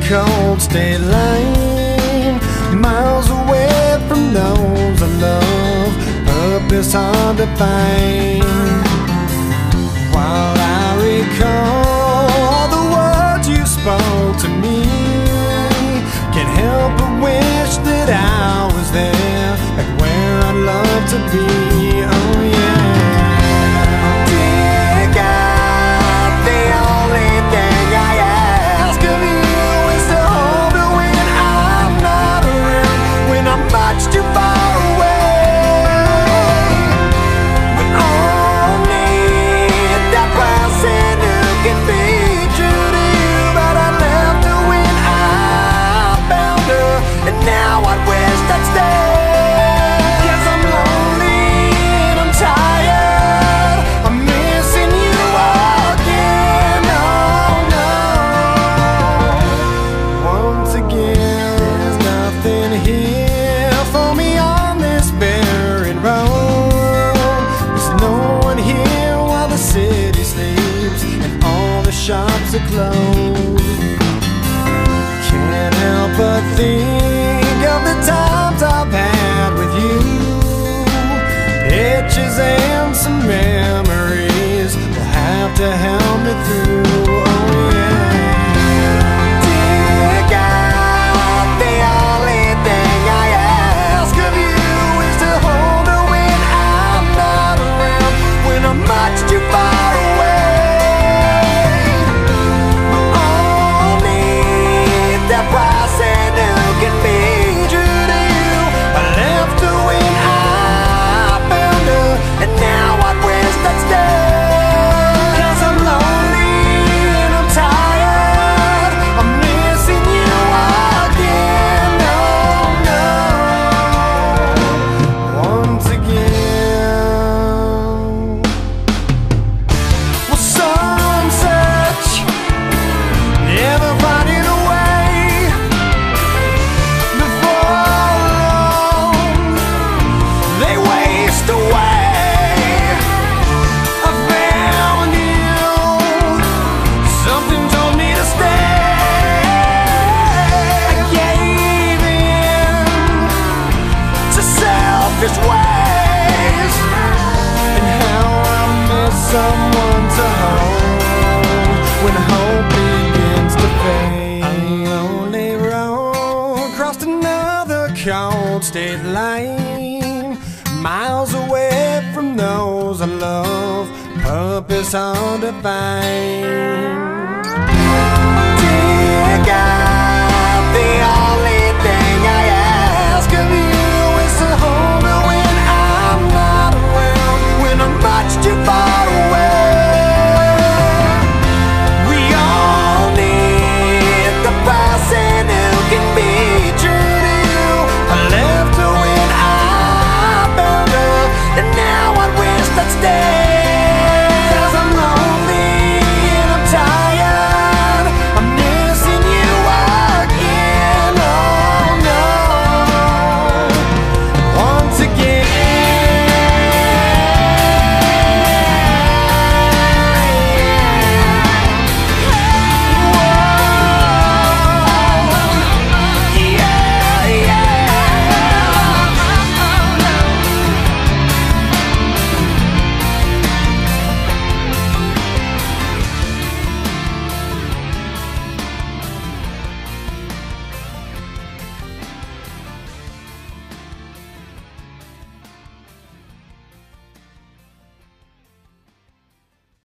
cold state line, miles away from those I love, purpose hard to find. While I recall the words you spoke to me, can't help but wish that I was there, like where I'd love to be. Oh yeah. Dear God, the only thing I ask of you is to hold me when I'm not around, when I'm much too far away. We all need that person who can be true to you, but I left her when I found her, and now I wish I'd stay. 'Cause I'm lonely and I'm tired, I'm missing you again. Oh no. Once again, there's nothing here for me on this barren road. There's no one here while the city sleeps and all the shops are closed. Can't help but think of the times I've had with you, pictures and some memories will have to help me through. Oh yeah. Dear God, the only thing I ask of you is to hold her when I'm not around, when I'm much too far away. We all need that person who can be true to you. I left her when I found her, and now I wish I'd stay. 'Cause I'm lonely and I'm tired, I'm missing you again. Oh no. Once again. Well, some search, never finding a way. Before long, they waste away. I found you, something told me to stay. I gave in to selfish ways, and how I miss someone to hold when hope begins to fade. A lonely road crossed another cold state line, miles away from those I love, purpose hard to find.